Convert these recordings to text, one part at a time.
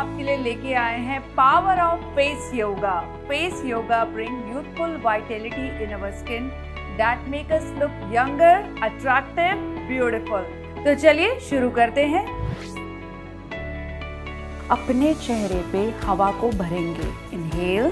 आपके लिए लेके आए हैं power of face yoga. Face yoga bring youthful vitality in our skin that make us look younger, attractive, beautiful. तो चलिए शुरू करते हैं। अपने चेहरे पे हवा को भरेंगे। Inhale,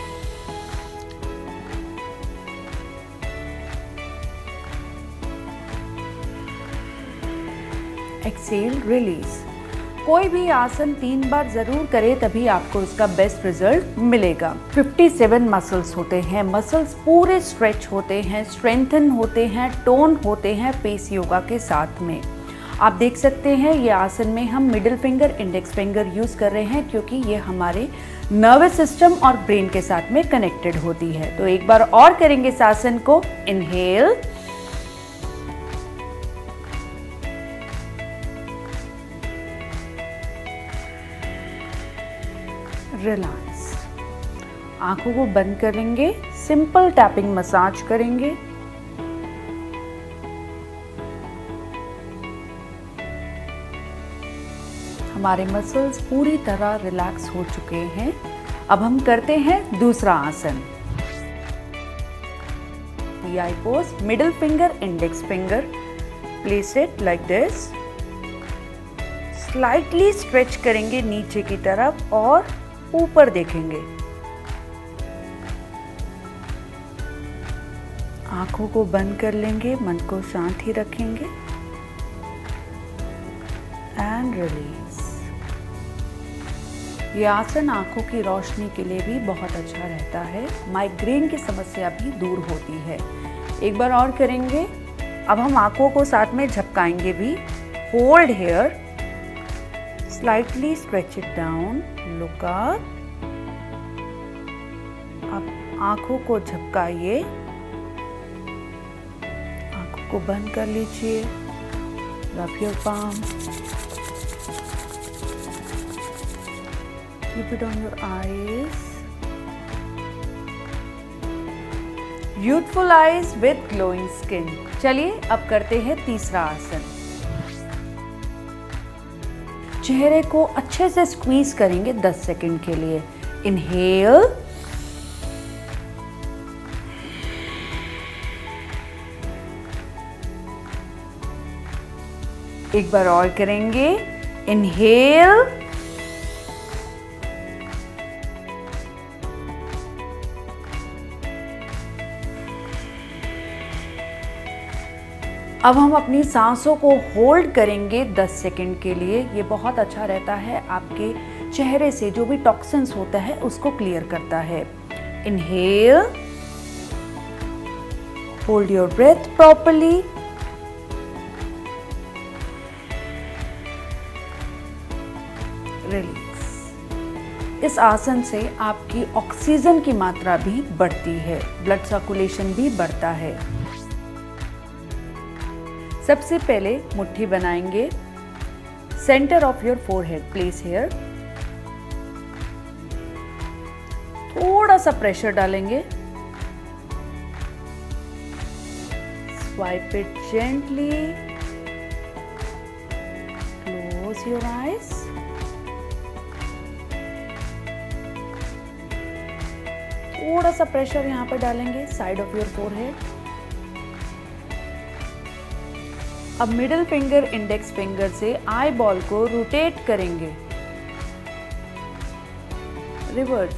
exhale, release. कोई भी आसन 3 बार जरूर करें, तभी आपको इसका बेस्ट रिजल्ट मिलेगा। 57 मसल्स होते हैं, मसल्स पूरे स्ट्रेच होते हैं, स्ट्रेंथन होते हैं, टोन होते हैं फेस योगा के साथ में। आप देख सकते हैं ये आसन में हम middle finger, index finger use कर रहे हैं क्योंकि ये हमारे नर्वस सिस्टम और ब्रेन के साथ में कनेक्टेड होती है। तो एक बार और करेंगे इस आसन को। Inhale, relax. आंखों को बंद करेंगे, सिंपल टैपिंग मसाज करेंगे। हमारे मसल्स पूरी तरह रिलैक्स हो चुके हैं। अब हम करते हैं दूसरा आसन। V pose, middle finger, index finger, place it like this. Slightly stretch करेंगे नीचे की तरफ और ऊपर देखेंगे। आंखों को बंद कर लेंगे, मन को शांत ही रखेंगे एंड रिलीज। ये आसन आंखों की रोशनी के लिए भी बहुत अच्छा रहता है। माइग्रेन की समस्या भी दूर होती है। एक बार और करेंगे। अब हम आंखों को साथ में झपकाएंगे भी। Hold here, slightly stretch it down, look up. अब आंखों को झपकाइए, आंखों को बंद कर लीजिए। Rub your palm, keep it on your eyes. Beautiful eyes with glowing skin. चलिए अब करते हैं तीसरा आसन। चेहरे को अच्छे से स्क्वीज करेंगे 10 सेकंड के लिए। इनहेल, एक बार और करेंगे। इनहेल, अब हम अपनी सांसों को होल्ड करेंगे 10 सेकंड के लिए। ये बहुत अच्छा रहता है, आपके चेहरे से जो भी टॉक्सिन्स होता है उसको क्लियर करता है। Inhale, hold your breath properly. Release. इस आसन से आपकी ऑक्सीजन की मात्रा भी बढ़ती है, ब्लड सर्कुलेशन भी बढ़ता है। सबसे पहले मुट्ठी बनाएंगे। Centre of your forehead, place here. थोड़ा सा प्रेशर डालेंगे। Swipe it gently. Close your eyes. थोड़ा सा प्रेशर यहां पर डालेंगे साइड ऑफ योर फोरहेड। अब मिडिल फिंगर, इंडेक्स फिंगर से आई बॉल को रोटेट करेंगे, रिवर्स।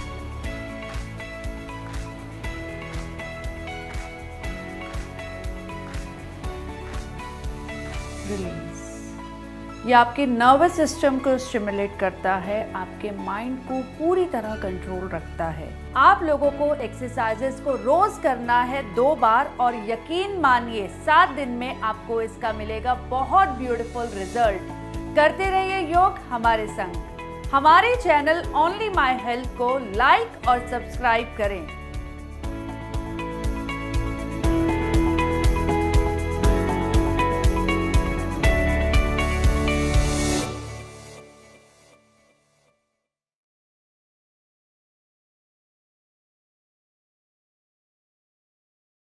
रिलीज। ये आपके नर्वस सिस्टम को स्टिमुलेट करता है, आपके माइंड को पूरी तरह कंट्रोल रखता है। आप लोगों को एक्सरसाइजेस को रोज करना है 2 बार और यकीन मानिए 7 दिन में आपको इसका मिलेगा बहुत ब्यूटीफुल रिजल्ट। करते रहिए योग हमारे संग। हमारे चैनल ओनली माय हेल्थ को लाइक और सब्सक्राइब करें।